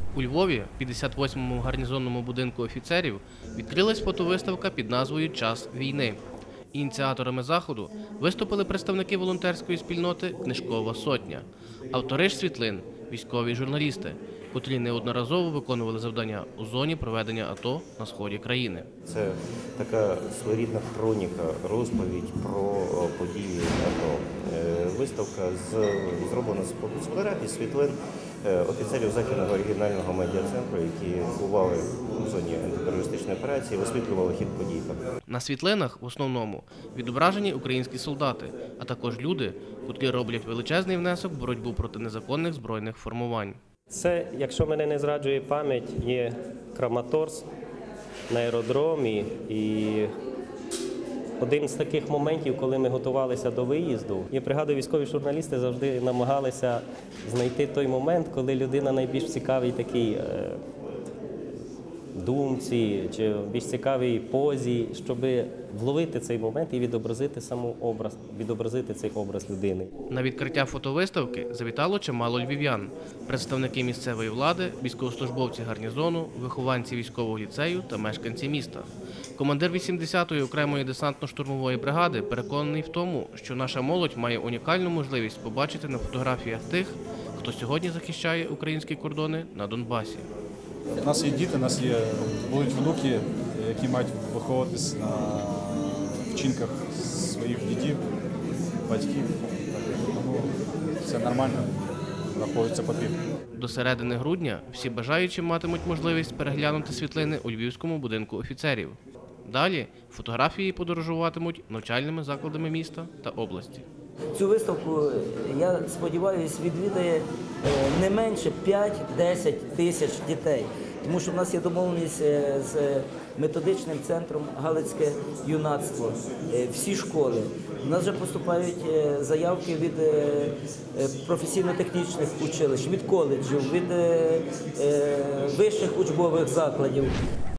У Львові, в 58-му гарнізонному будинку офіцерів, відкрилась фотовиставка під назвою «Час війни». Ініціаторами заходу виступили представники волонтерської спільноти «Книжкова сотня». Автори ж світлин – військові журналісти, котрі неодноразово виконували завдання у зоні проведення АТО на сході країни. Це така своєрідна хроніка, розповідь про події АТО. Виставка зроблена з фотографій, світлин офіцерів Західного регіонального медіа-центру, які бували у зоні антитерористичної операції, висвітлювали хід подій. На світлинах в основному відображені українські солдати, а також люди, котрі роблять величезний внесок в боротьбу проти незаконних збройних формувань. Це, якщо мене не зраджує пам'ять, є Краматорськ на аеродромі. І один з таких моментів, коли ми готувалися до виїзду, я пригадую, військові журналісти завжди намагалися знайти той момент, коли людина найбільш цікавий такий думці чи більш цікавій позі, щоб вловити цей момент і відобразити цей образ людини. На відкриття фотовиставки завітало чимало львів'ян – представники місцевої влади, військовослужбовці гарнізону, вихованці військового ліцею та мешканці міста. Командир 80-ї окремої десантно-штурмової бригади переконаний в тому, що наша молодь має унікальну можливість побачити на фотографіях тих, хто сьогодні захищає українські кордони на Донбасі. У нас є діти, у нас будуть внуки, які мають виховуватись на вчинках своїх дітей, батьків. Тому це нормально, враховується потрібно. До середини грудня всі бажаючі матимуть можливість переглянути світлини у Львівському будинку офіцерів. Далі фотографії подорожуватимуть навчальними закладами міста та області. Цю виставку, я сподіваюся, відвідає не менше 5-10 тисяч дітей. Тому що в нас є домовленість з методичним центром «Галицьке юнацтво», всі школи. У нас вже поступають заявки від професійно-технічних училищ, від коледжів, від вищих учбових закладів.